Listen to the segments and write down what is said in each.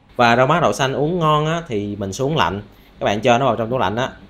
Và rau má đậu xanh uống ngon á, thì mình xuống lạnh, các bạn cho nó vào trong tủ lạnh á.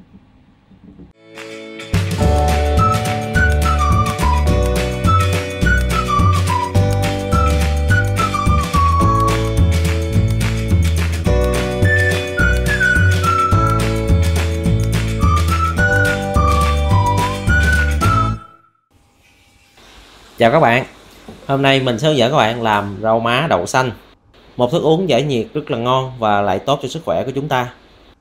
Chào các bạn, hôm nay mình sẽ hướng dẫn các bạn làm rau má đậu xanh, một thức uống giải nhiệt rất là ngon và lại tốt cho sức khỏe của chúng ta.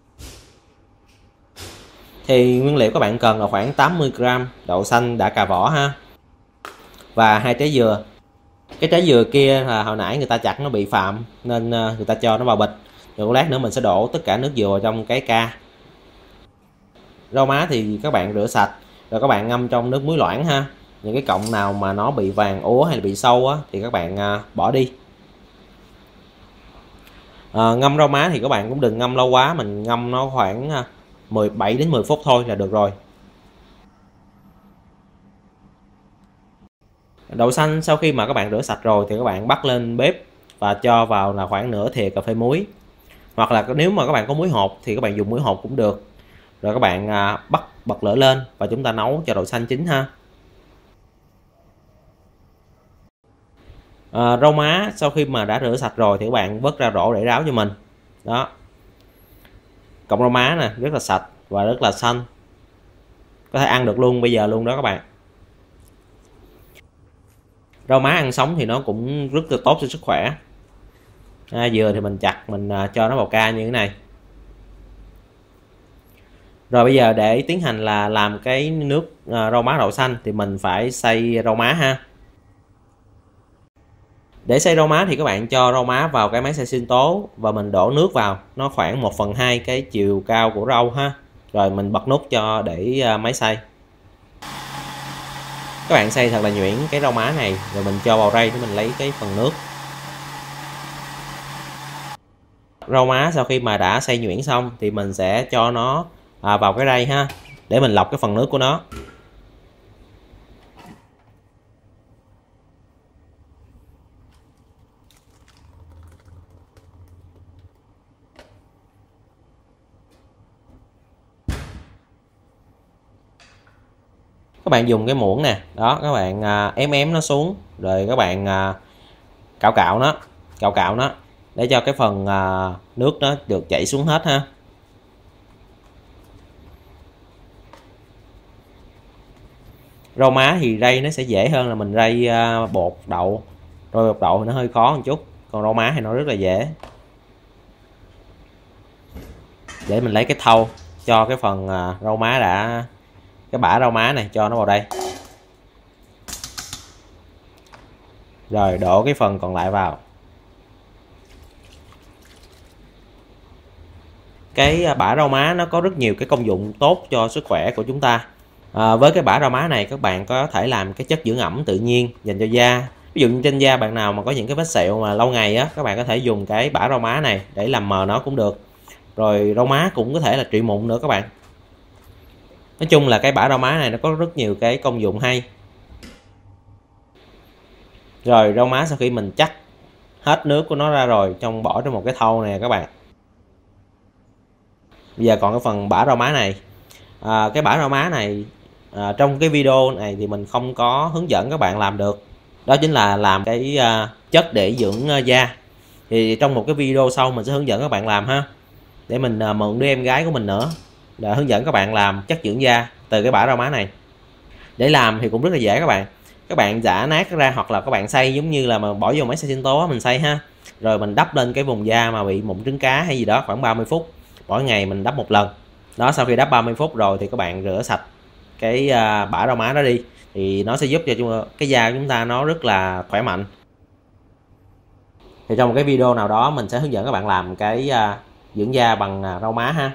Thì nguyên liệu các bạn cần là khoảng 80g đậu xanh đã cà vỏ ha, và 2 trái dừa. Cái trái dừa kia là hồi nãy người ta chặt nó bị phạm nên người ta cho nó vào bịch. Rồi lát nữa mình sẽ đổ tất cả nước dừa vào trong cái ca. Rau má thì các bạn rửa sạch rồi các bạn ngâm trong nước muối loãng ha. Những cái cọng nào mà nó bị vàng úa hay là bị sâu á thì các bạn bỏ đi. Ngâm rau má thì các bạn cũng đừng ngâm lâu quá, mình ngâm nó khoảng 17 đến 10 phút thôi là được rồi. Đậu xanh sau khi mà các bạn rửa sạch rồi thì các bạn bắt lên bếp và cho vào là khoảng nửa thìa cà phê muối, hoặc là nếu mà các bạn có muối hột thì các bạn dùng muối hột cũng được. Rồi các bạn bắt bật lửa lên và chúng ta nấu cho đậu xanh chín ha. Rau má sau khi mà đã rửa sạch rồi thì các bạn vớt ra rổ để ráo cho mình. Đó, cọng rau má nè rất là sạch và rất là xanh, có thể ăn được luôn bây giờ luôn đó các bạn. Rau má ăn sống thì nó cũng rất là tốt cho sức khỏe. Dừa thì mình chặt mình cho nó vào ca như thế này. Rồi bây giờ để tiến hành là làm cái nước rau má đậu xanh thì mình phải xay rau má ha. Để xay rau má thì các bạn cho rau má vào cái máy xay sinh tố và mình đổ nước vào, nó khoảng 1/2 cái chiều cao của rau ha. Rồi mình bật nút cho để máy xay. Các bạn xay thật là nhuyễn cái rau má này rồi mình cho vào rây để mình lấy cái phần nước. Rau má sau khi mà đã xay nhuyễn xong thì mình sẽ cho nó vào cái rây ha, để mình lọc cái phần nước của nó. Các bạn dùng cái muỗng nè, đó các bạn ém nó xuống rồi các bạn cạo nó để cho cái phần nước nó được chảy xuống hết ha. Rau má thì rây nó sẽ dễ hơn là mình rây bột đậu. Rồi bột đậu thì nó hơi khó một chút, còn rau má thì nó rất là dễ. Để mình lấy cái thau cho cái phần rau má cái bã rau má này cho nó vào đây. Rồi đổ cái phần còn lại vào. Cái bã rau má nó có rất nhiều cái công dụng tốt cho sức khỏe của chúng ta. Với cái bã rau má này các bạn có thể làm cái chất dưỡng ẩm tự nhiên dành cho da. Ví dụ như trên da bạn nào mà có những cái vết sẹo mà lâu ngày á, các bạn có thể dùng cái bã rau má này để làm mờ nó cũng được. Rồi rau má cũng có thể là trị mụn nữa các bạn. Nói chung là cái bã rau má này nó có rất nhiều cái công dụng hay. Rồi rau má sau khi mình chắc hết nước của nó ra rồi, bỏ trong một cái thau này các bạn. Bây giờ còn cái phần bã rau má này. Cái bã rau má này trong cái video này thì mình không có hướng dẫn các bạn làm được. Đó chính là làm cái chất để dưỡng da. Thì trong một cái video sau mình sẽ hướng dẫn các bạn làm ha. Để mình mượn đứa em gái của mình nữa để hướng dẫn các bạn làm chất dưỡng da từ cái bã rau má này. Để làm thì cũng rất là dễ các bạn. Các bạn giã nát ra hoặc là các bạn xay giống như là mà bỏ vô máy xay sinh tố mình xay ha. Rồi mình đắp lên cái vùng da mà bị mụn trứng cá hay gì đó khoảng 30 phút. Mỗi ngày mình đắp một lần. Đó, sau khi đắp 30 phút rồi thì các bạn rửa sạch cái bã rau má đó đi thì nó sẽ giúp cho cái da của chúng ta nó rất là khỏe mạnh. Thì trong một cái video nào đó mình sẽ hướng dẫn các bạn làm cái dưỡng da bằng rau má ha.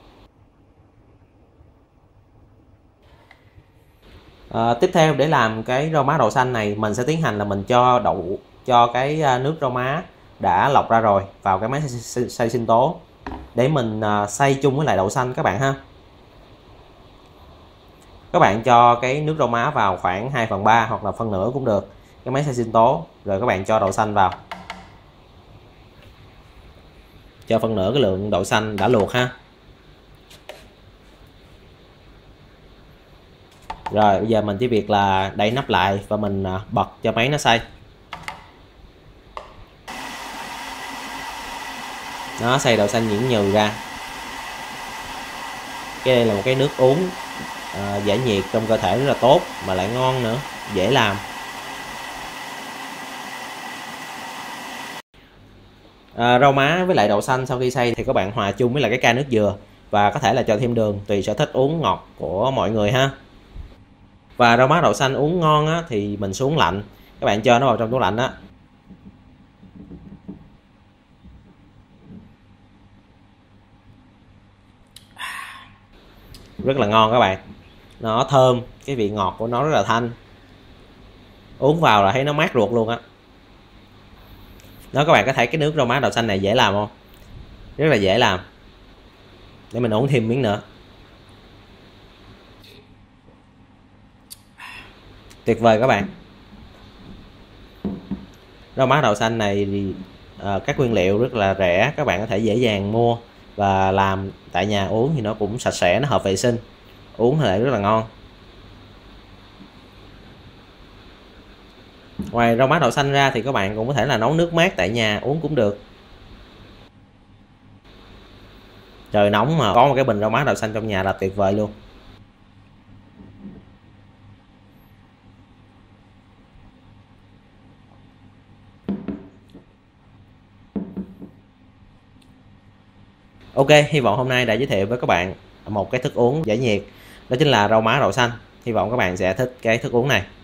Tiếp theo để làm cái rau má đậu xanh này mình sẽ tiến hành là mình cho cái nước rau má đã lọc ra rồi vào cái máy xay sinh tố để mình xay chung với lại đậu xanh các bạn ha. Các bạn cho cái nước rau má vào khoảng 2/3 hoặc là phân nửa cũng được cái máy xay sinh tố, rồi các bạn cho đậu xanh vào. cho phân nửa cái lượng đậu xanh đã luộc ha. Rồi bây giờ mình chỉ việc là đậy nắp lại và mình bật cho máy nó xay. Nó xay đậu xanh nhuyễn nhừ ra. Cái đây là một cái nước uống giải nhiệt trong cơ thể rất là tốt mà lại ngon nữa, dễ làm. Rau má với lại đậu xanh sau khi xay thì các bạn hòa chung với lại cái ca nước dừa và có thể là cho thêm đường tùy sở thích uống ngọt của mọi người ha. Và rau má đậu xanh uống ngon á, thì mình xuống lạnh, các bạn cho nó vào trong tủ lạnh á. Rất là ngon các bạn, nó thơm, cái vị ngọt của nó rất là thanh, uống vào là thấy nó mát ruột luôn á. Đó, các bạn có thấy cái nước rau má đậu xanh này dễ làm không? Rất là dễ làm. Để mình uống thêm miếng nữa. Tuyệt vời các bạn. Rau má đậu xanh này thì các nguyên liệu rất là rẻ, các bạn có thể dễ dàng mua và làm tại nhà uống thì nó cũng sạch sẽ, nó hợp vệ sinh, uống thì lại rất là ngon. Ngoài rau má đậu xanh ra thì các bạn cũng có thể là nấu nước mát tại nhà uống cũng được. Trời nóng mà có một cái bình rau má đậu xanh trong nhà là tuyệt vời luôn. Ok, hy vọng hôm nay đã giới thiệu với các bạn một cái thức uống giải nhiệt, đó chính là rau má đậu xanh. Hy vọng các bạn sẽ thích cái thức uống này.